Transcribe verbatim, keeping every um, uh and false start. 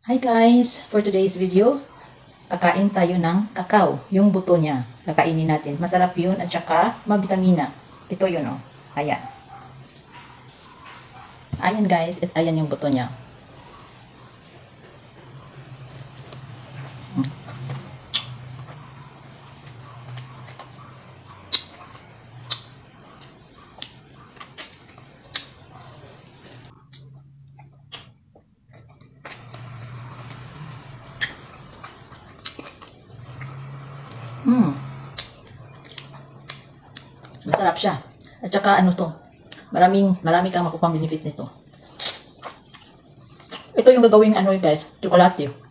Hi guys! For today's video, kakain tayo ng kakao, yung buto niya. Kakainin natin. Masarap yun at saka mabitamina. Ito yun oh. Ayan. Ayan guys, at ayan yung buto niya. Hmm. Masarap siya. At saka ano to, maraming, marami kang makukuha benefits nito. Ito yung gagawing ano guys, tsokolate.